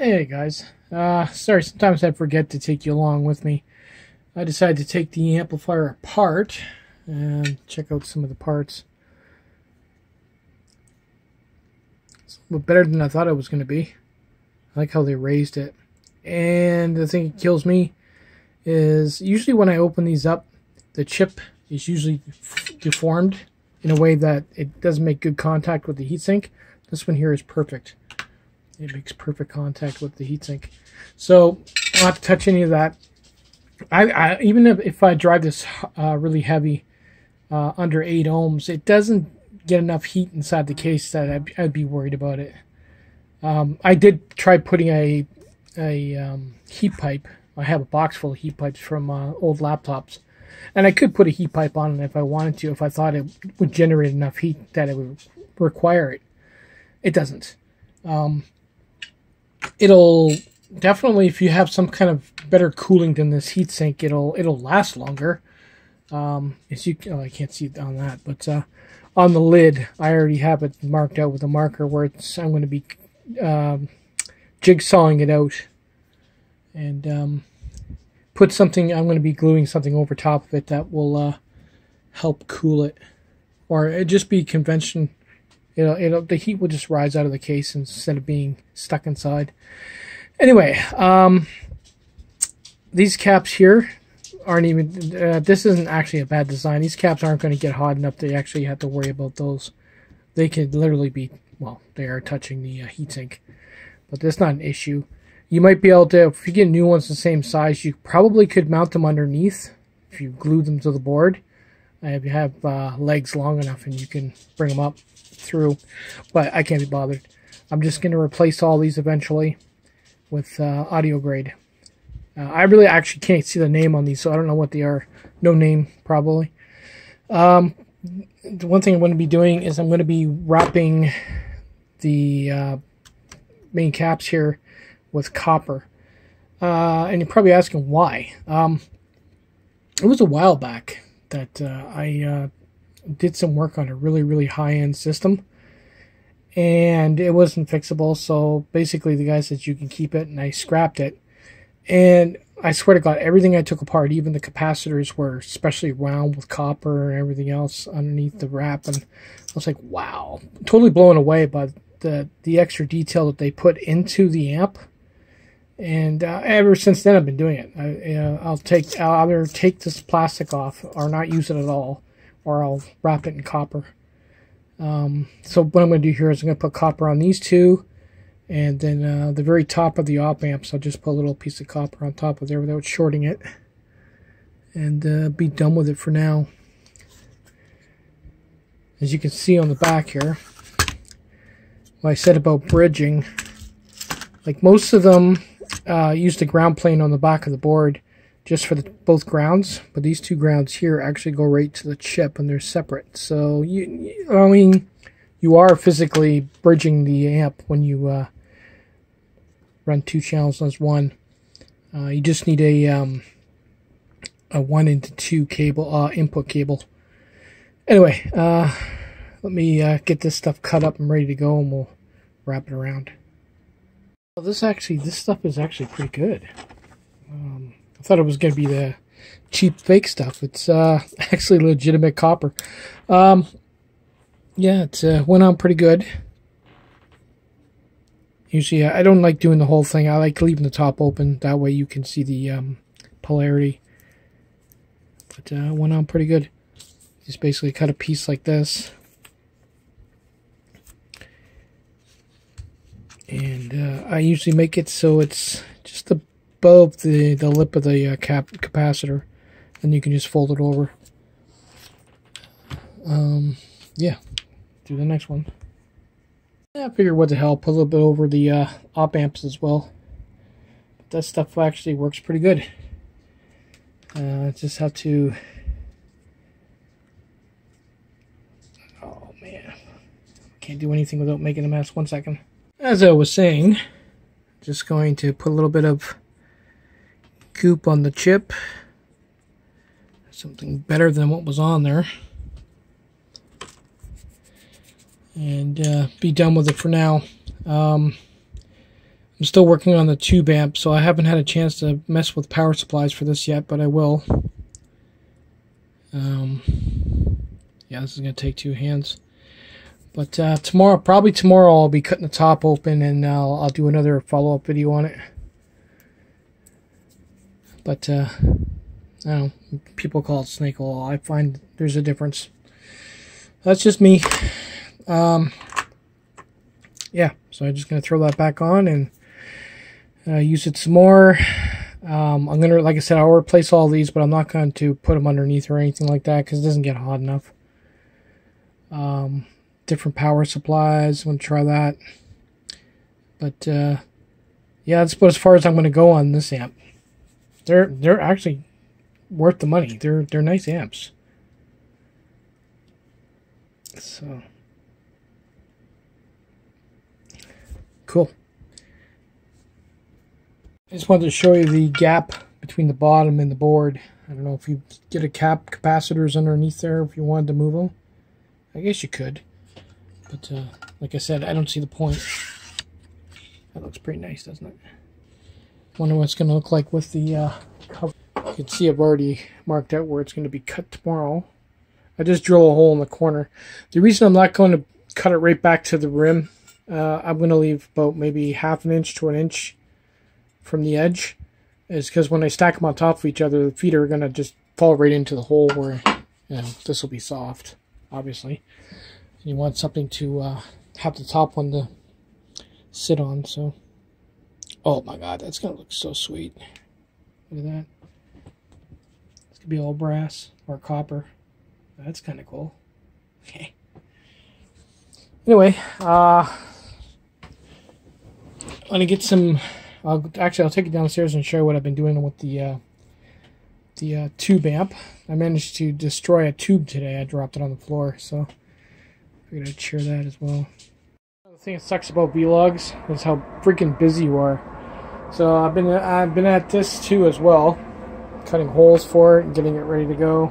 Hey guys, sorry, sometimes I forget to take you along with me. I decided to take the amplifier apart and check out some of the parts. It's a little better than I thought it was going to be. I like how they raised it. And the thing that kills me is usually when I open these up, the chip is usually deformed in a way that it doesn't make good contact with the heatsink. This one here is perfect. It makes perfect contact with the heatsink. So I don't have to touch any of that. I even if I drive this really heavy, under 8 ohms, it doesn't get enough heat inside the case that I'd be worried about it. I did try putting a heat pipe. I have a box full of heat pipes from old laptops. And I could put a heat pipe on it if I wanted to, if I thought it would generate enough heat that it would require it. It doesn't. It'll definitely, if you have some kind of better cooling than this heatsink, it'll last longer. As you, I can't see it on that, but on the lid, I already have it marked out with a marker where I'm going to be jigsawing it out and put something. I'm going to be gluing something over top of it that will help cool it, or it just be convention. The heat will just rise out of the case instead of being stuck inside. Anyway, these caps here aren't even, this isn't actually a bad design. These caps aren't going to get hot enough to actually have to worry about those. They could literally be, well, they are touching the heatsink, but that's not an issue. You might be able to, if you get new ones the same size, you probably could mount them underneath if you glue them to the board. If you have legs long enough and you can bring them up through, but I can't be bothered. I'm just going to replace all these eventually with audio grade. I really actually can't see the name on these, so I don't know what they are. No name, probably. The one thing I'm going to be doing is I'm going to be wrapping the main caps here with copper. And you're probably asking why. It was a while back that I did some work on a really high-end system, and it wasn't fixable. So basically the guy said you can keep it, and I scrapped it. And I swear to God, everything I took apart, even the capacitors, were especially round with copper and everything else underneath the wrap, and I was like, wow, totally blown away by the extra detail that they put into the amp. And ever since then, I've been doing it. I'll either take this plastic off or not use it at all, or I'll wrap it in copper. So what I'm going to do here is I'm going to put copper on these two, and then the very top of the op amps, I'll just put a little piece of copper on top of there without shorting it, and be done with it for now. As you can see on the back here, what I said about bridging, like most of them use the ground plane on the back of the board just for both grounds, but these two grounds here actually go right to the chip, and they're separate. So I mean, you are physically bridging the amp when you run two channels as one. You just need a 1-into-2 cable, input cable. Anyway, let me get this stuff cut up and ready to go, and we'll wrap it around. Well, this stuff is actually pretty good. I thought it was going to be the cheap fake stuff. It's actually legitimate copper. Yeah, it went on pretty good. Usually, I don't like doing the whole thing. I like leaving the top open. That way you can see the polarity. But it went on pretty good. Just basically cut a piece like this. And I usually make it so it's just above the lip of the capacitor, and you can just fold it over. Yeah, do the next one. Yeah, I figured what the hell, put a little bit over the op amps as well. But that stuff actually works pretty good. Just have to. Oh man, can't do anything without making a mess. 1 second. As I was saying, just going to put a little bit of goop on the chip. Something better than what was on there. And be done with it for now. I'm still working on the tube amp, so I haven't had a chance to mess with power supplies for this yet, but I will. Yeah, this is going to take 2 hands. But tomorrow, probably tomorrow, I'll be cutting the top open, and I'll do another follow-up video on it. But, I don't know, people call it snake oil. I find there's a difference. That's just me. Yeah, so I'm just going to throw that back on and use it some more. I'm going to, like I said, I'll replace all these, but I'm not going to put them underneath or anything like that because it doesn't get hot enough. Different power supplies, I'm going to try that. But, yeah, that's about as far as I'm going to go on this amp. They're actually worth the money. They're nice amps. So, cool. I just wanted to show you the gap between the bottom and the board. I don't know if you get a capacitors underneath there if you wanted to move them. I guess you could. But, like I said, I don't see the point. That looks pretty nice, doesn't it? Wonder what it's going to look like with the cover. You can see I've already marked out where it's going to be cut tomorrow. I just drill a hole in the corner. The reason I'm not going to cut it right back to the rim, I'm going to leave about maybe 1/2 inch to 1 inch from the edge, is because when I stack them on top of each other, the feet are going to just fall right into the hole where, you know, this will be soft, obviously. You want something to have the top one to sit on, so. Oh my god, that's going to look so sweet. Look at that. It's going to be all brass or copper. That's kind of cool. Okay. Anyway, I'm going to get some... I'll take it downstairs and show you what I've been doing with the tube amp. I managed to destroy a tube today. I dropped it on the floor, so I'm going to share that as well. The thing that sucks about vlogs is how freaking busy you are. So I've been at this too as well, cutting holes for it and getting it ready to go.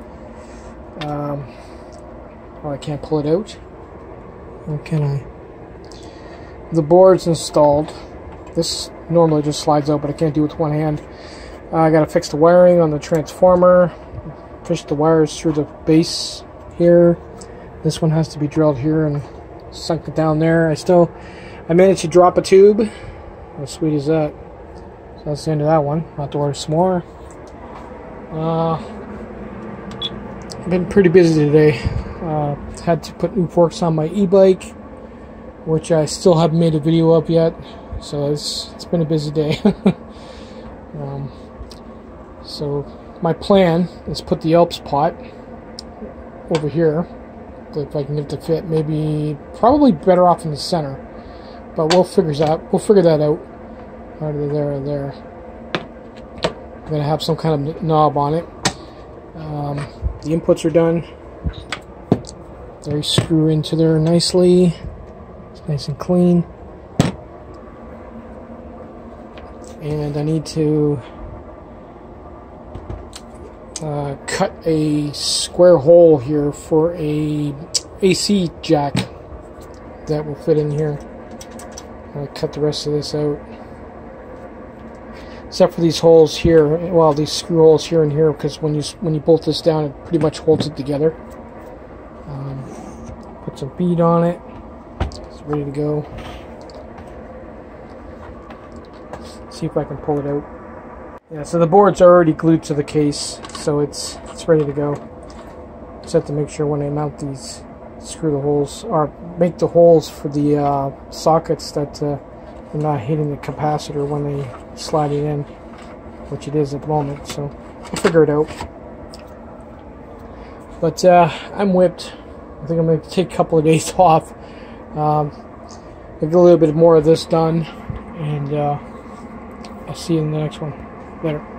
Oh, I can't pull it out. Or can I? The board's installed. This normally just slides out, but I can't do it with one hand. I gotta fix the wiring on the transformer, push the wires through the base here. This one has to be drilled here and sunk it down there. I managed to drop a tube. How sweet is that? So that's the end of that one. I'll have to order some more. I've been pretty busy today. Had to put new forks on my e-bike, which I still haven't made a video of yet. So it's been a busy day. So my plan is put the Alps pot over here. If I can get it to fit, probably better off in the center. But we'll figure that out. Either there or there. I'm gonna have some kind of knob on it. The inputs are done. They screw into there nicely. It's nice and clean. And I need to cut a square hole here for a AC jack that will fit in here. I'll cut the rest of this out. Except for these holes here, well, these screw holes here and here, because when you bolt this down, it pretty much holds it together. Put some bead on it. It's ready to go. See if I can pull it out. Yeah, so the board's already glued to the case, so it's ready to go. Just have to make sure when I mount these, screw the holes, or make the holes for the sockets that they're not hitting the capacitor when they slide it in, which it is at the moment, so we'll figure it out. But I'm whipped. I think I'm going to take a couple of days off. I'll get a little bit more of this done, and I'll see you in the next one. Later.